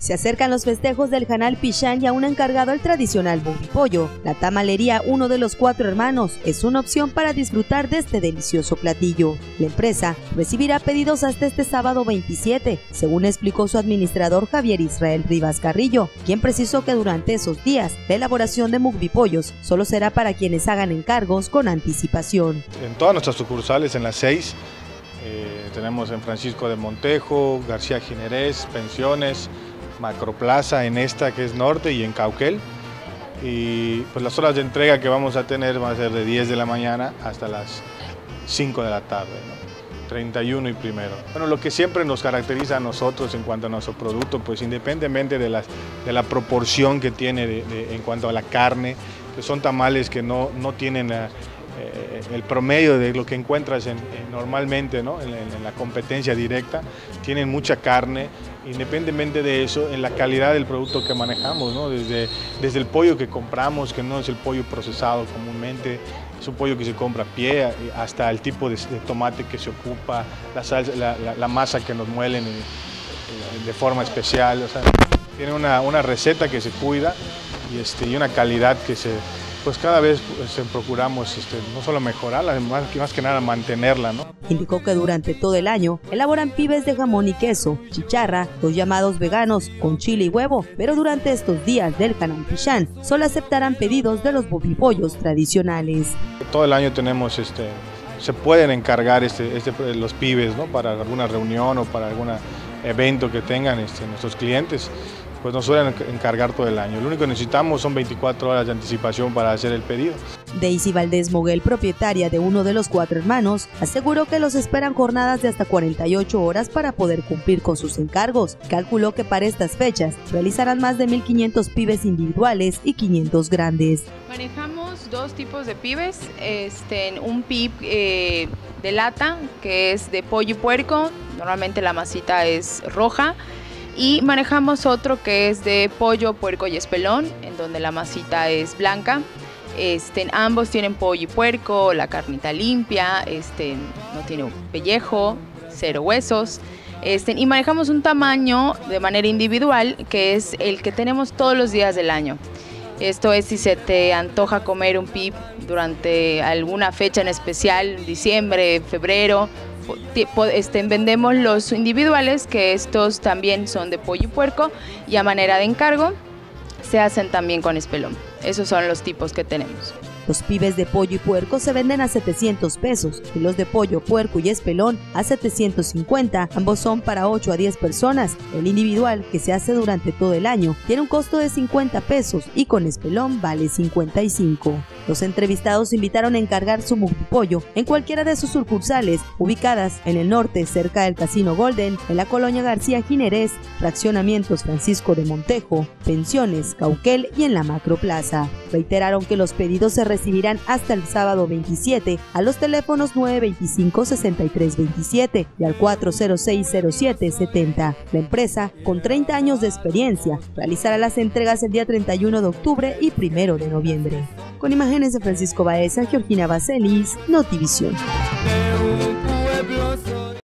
Se acercan los festejos del Hanal Pichán y aún encargado el tradicional bumbipollo. La tamalería Uno de los Cuatro Hermanos es una opción para disfrutar de este delicioso platillo. La empresa recibirá pedidos hasta este sábado 27, según explicó su administrador Javier Israel Rivas Carrillo, quien precisó que durante esos días la elaboración de bumbipollos solo será para quienes hagan encargos con anticipación. En todas nuestras sucursales, en las 6, tenemos en Francisco de Montejo, García Ginerés, Pensiones, Macroplaza, en esta que es Norte y en Cauquel. Y pues las horas de entrega que vamos a tener van a ser de 10 de la mañana hasta las 5 de la tarde, ¿no? 31 y 1. Bueno, lo que siempre nos caracteriza a nosotros en cuanto a nuestro producto, pues independientemente de la proporción que tiene en cuanto a la carne, que son tamales que no tienen el promedio de lo que encuentras normalmente, ¿no? en la competencia directa, tienen mucha carne. Independientemente de eso, en la calidad del producto que manejamos, ¿no? Desde el pollo que compramos, que no es el pollo procesado comúnmente, es un pollo que se compra a pie, hasta el tipo de tomate que se ocupa, la salsa, la masa que nos muelen de forma especial. O sea, tiene una receta que se cuida y una calidad que pues cada vez procuramos no solo mejorarla, más que nada mantenerla, ¿no? Indicó que durante todo el año elaboran pibes de jamón y queso, chicharra, los llamados veganos, con chile y huevo, pero durante estos días del Hanal Pichán solo aceptarán pedidos de los bumbipollos tradicionales. Todo el año tenemos, se pueden encargar los pibes, ¿no? Para alguna reunión o para algún evento que tengan nuestros clientes. Pues nos suelen encargar todo el año. Lo único que necesitamos son 24 horas de anticipación para hacer el pedido. Daisy Valdés Moguel, propietaria de Uno de los Cuatro Hermanos, aseguró que los esperan jornadas de hasta 48 horas para poder cumplir con sus encargos. Calculó que para estas fechas realizarán más de 1.500 pibes individuales y 500 grandes. Manejamos dos tipos de pibes, un pib de lata, que es de pollo y puerco, normalmente la masita es roja, y manejamos otro que es de pollo, puerco y espelón, en donde la masita es blanca. Ambos tienen pollo y puerco, la carnita limpia, no tiene pellejo, 0 huesos. Y manejamos un tamaño de manera individual, que es el que tenemos todos los días del año. Esto es si se te antoja comer un pib durante alguna fecha en especial, diciembre, febrero. Vendemos los individuales, que estos también son de pollo y puerco, y a manera de encargo se hacen también con espelón. Esos son los tipos que tenemos. Los pibes de pollo y puerco se venden a 700 pesos y los de pollo, puerco y espelón a 750. Ambos son para 8 a 10 personas. El individual, que se hace durante todo el año, tiene un costo de 50 pesos y con espelón vale 55. Los entrevistados invitaron a encargar su bumbipollo en cualquiera de sus sucursales, ubicadas en el norte cerca del Casino Golden, en la colonia García Ginerés, fraccionamientos Francisco de Montejo, Pensiones, Cauquel y en la Macroplaza. Reiteraron que los pedidos se recibirán hasta el sábado 27 a los teléfonos 925-6327 y al 406-0770. La empresa, con 30 años de experiencia, realizará las entregas el día 31 de octubre y 1 de noviembre. Con imágenes de Francisco Baeza, Georgina Bacelis, Notivisión.